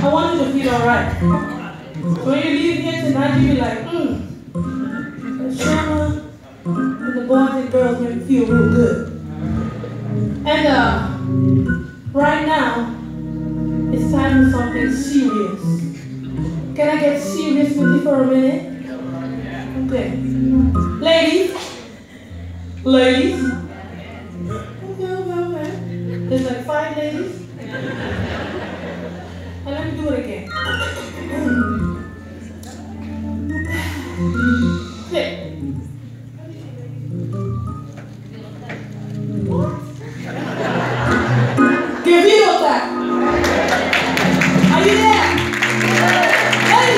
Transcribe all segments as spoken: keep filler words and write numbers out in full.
I want you to feel alright. So when you leave here tonight, you be like, hmm, Shona and the boys and girls make me feel real good. And uh, right now, it's time for something serious. Can I get serious with you for a minute? Okay. Ladies. Ladies. Okay, okay, okay. There's like five ladies. And let me do it again. Okay. Give you that. Are you there? Hey!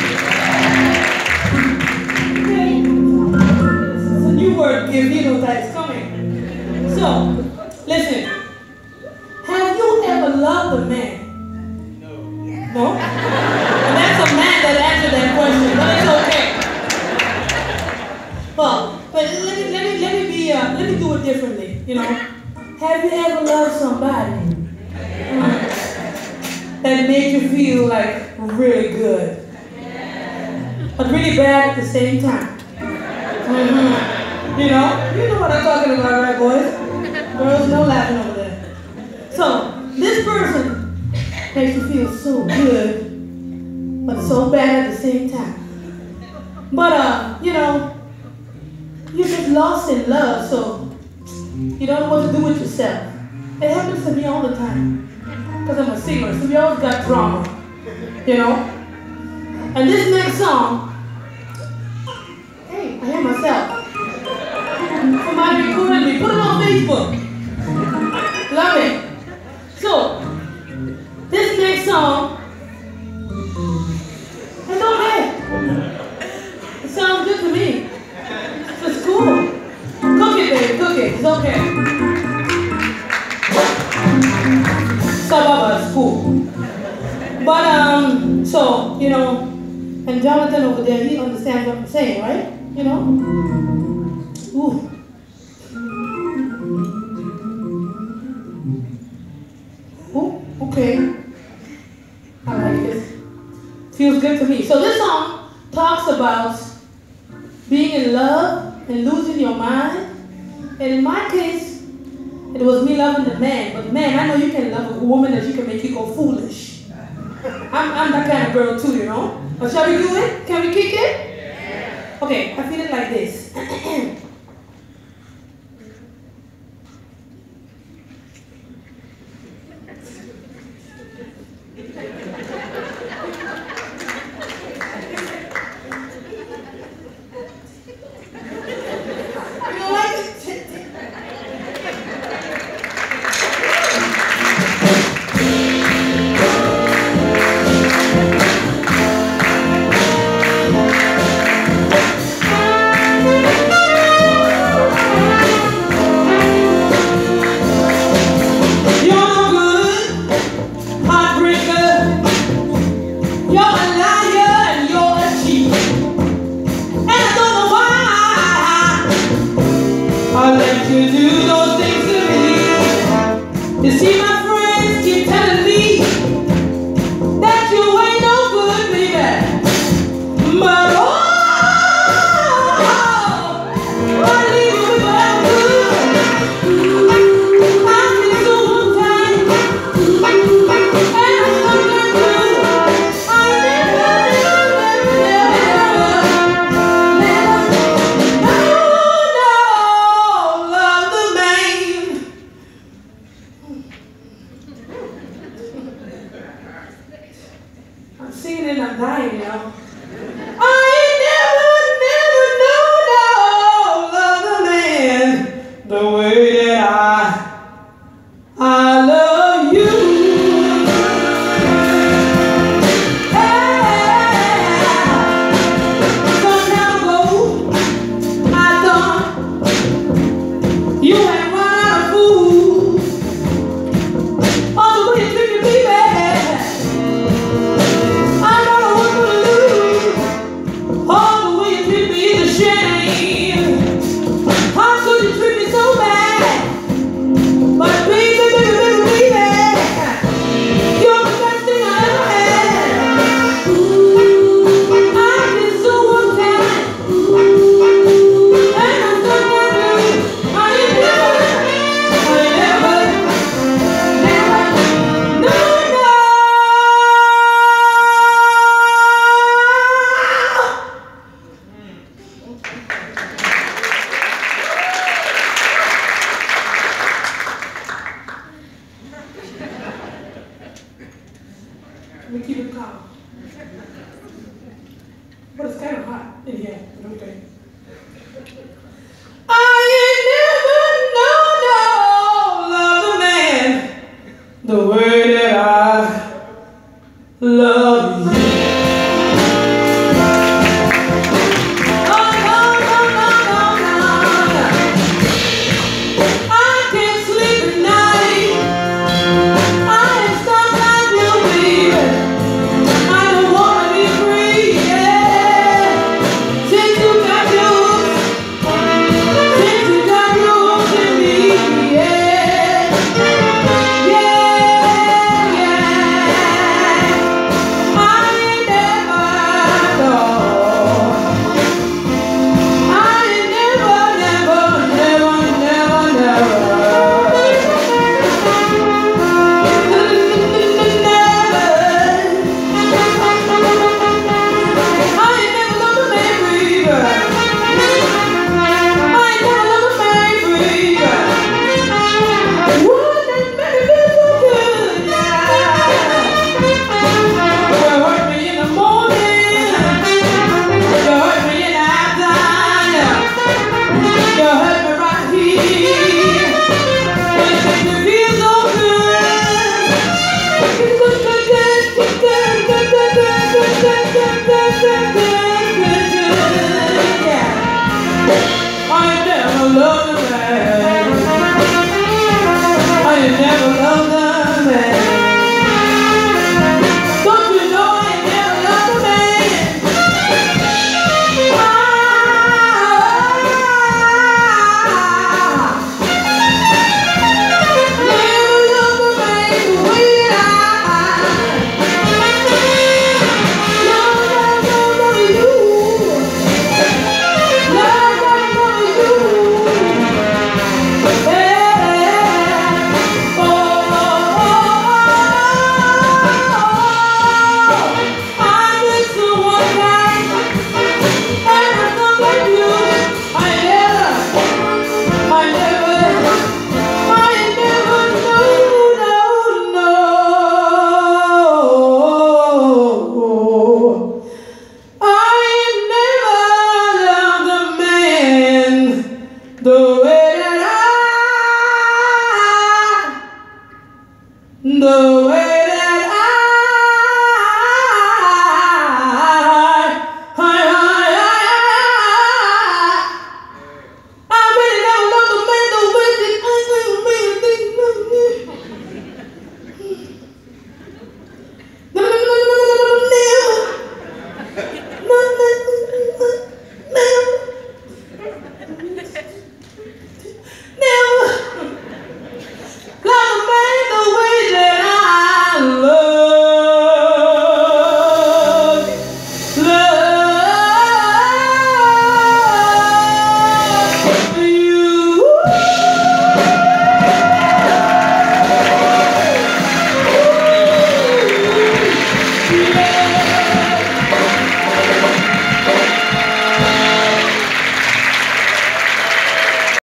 Okay. It's a new word, give you that is coming. So, listen. Have you ever loved a man? No. No? And that's a man that answered that question, but it's okay. Well, but let me let me let me be uh, let me do it differently, you know. Have you ever loved somebody um, that made you feel like really good, but really bad at the same time? Mm-hmm. You know, you know what I'm talking about, right, boys? Girls, no laughing over there. So this person makes you feel so good, but so bad at the same time. But uh, you know, you get lost in love, so you don't know what to do with yourself. It happens to me all the time, because I'm a singer, so we always got drama, you know? And this next song, hey, I hear myself. Somebody recorded me, put it on Facebook. Love it. So, this next song, it's okay. It sounds good to me. It's cool. Cook it, baby, cook it. It's okay. Some of us, cool. But, um, so, you know, and Jonathan over there, he understands what I'm saying, right? You know? Ooh. Ooh, okay. I like this. Feels good to me. So this song talks about being in love and losing your mind. And in my case, it was me loving the man. But man, I know you can love a woman that you can make you go foolish. I'm, I'm that kind of girl too, you know? But shall we do it? Can we kick it? Yeah. Okay, I feel it like this. I don't know what to do. now. But it's kind of hot in here. Okay. I ain't never known no love a man the way that I love you.